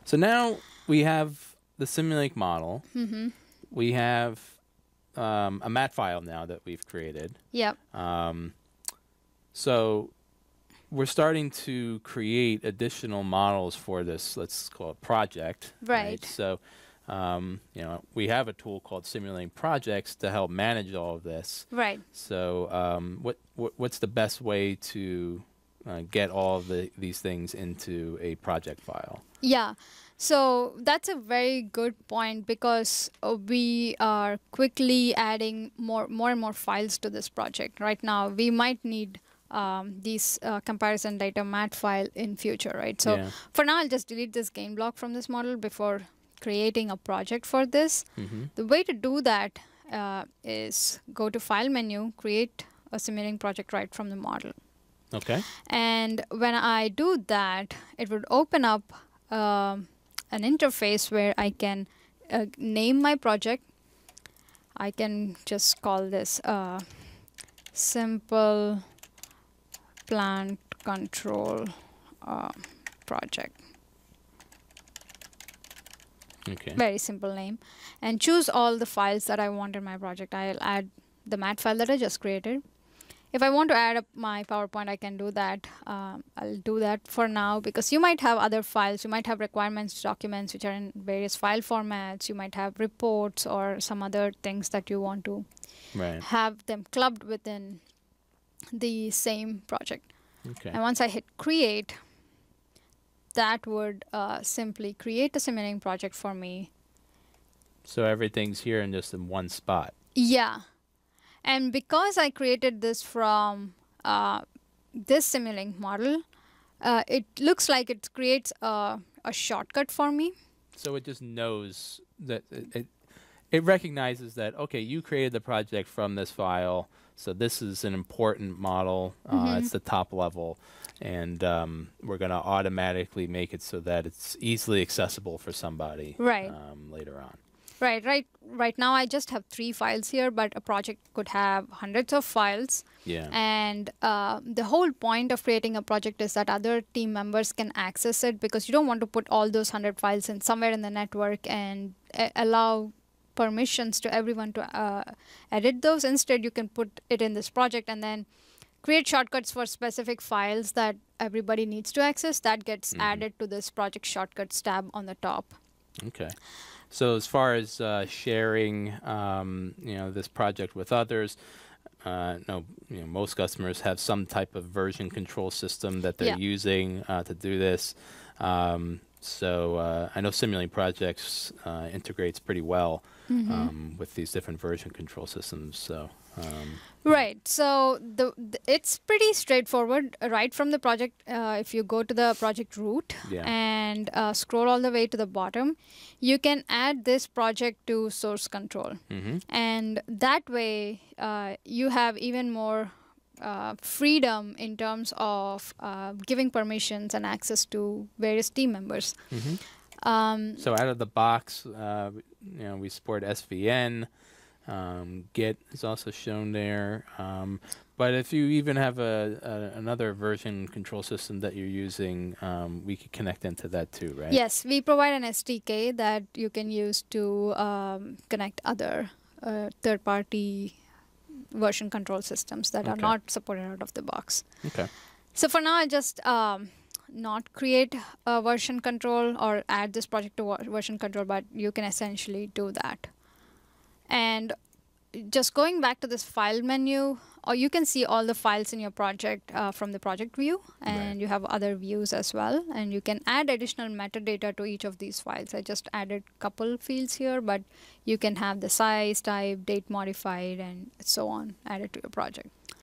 So now we have the Simulink model. Mm-hmm. We have a mat file now that we've created. Yep. So we're starting to create additional models for this, let's call it project. Right. So, you know, we have a tool called Simulink Projects to help manage all of this. Right. So what's the best way to get all of these things into a project file? Yeah. So that's a very good point, because we are quickly adding more and more files to this project. Right now, we might need these comparison data mat file in future, right? So Yeah. for now, I'll just delete this gain block from this model before creating a project for this. Mm-hmm. The way to do that is go to File menu, create a Simulink project right from the model. Okay. And when I do that, it would open up an interface where I can name my project. I can just call this simple plant control project. Okay. Very simple name. And choose all the files that I want in my project. I'll add the mat file that I just created. If I want to add up my PowerPoint, I can do that. I'll do that for now, because you might have other files. You might have requirements documents which are in various file formats. You might have reports or some other things that you want to have them clubbed within the same project. Okay. And once I hit create, that would simply create a Simulink project for me. So everything's here in just in one spot. Yeah. And because I created this from this Simulink model, it looks like it creates a shortcut for me. So it just knows that it recognizes that, okay, you created the project from this file, so this is an important model. It's the top level, and we're going to automatically make it so that it's easily accessible for somebody later on. Right now I just have 3 files here, but a project could have hundreds of files. Yeah. And the whole point of creating a project is that other team members can access it, because you don't want to put all those 100 files in somewhere in the network and allow permissions to everyone to edit those. Instead, you can put it in this project and then create shortcuts for specific files that everybody needs to access. That gets added to this project shortcuts tab on the top. Okay. So as far as sharing, you know, this project with others, most customers have some type of version control system that they're using to do this. So I know Simulink Projects integrates pretty well with these different version control systems. So. Right. So it's pretty straightforward right from the project. If you go to the project root and scroll all the way to the bottom, you can add this project to source control. And that way you have even more freedom in terms of giving permissions and access to various team members. So out of the box, we support SVN. Git is also shown there, but if you even have another version control system that you're using, we could connect into that too, right? Yes, we provide an SDK that you can use to connect other third-party version control systems that are not supported out of the box. Okay. So for now, I just not create a version control or add this project to version control, but you can essentially do that. And just going back to this file menu, or you can see all the files in your project from the project view, and you have other views as well, and you can add additional metadata to each of these files. I just added a couple fields here, but you can have the size, type, date modified, and so on added to your project.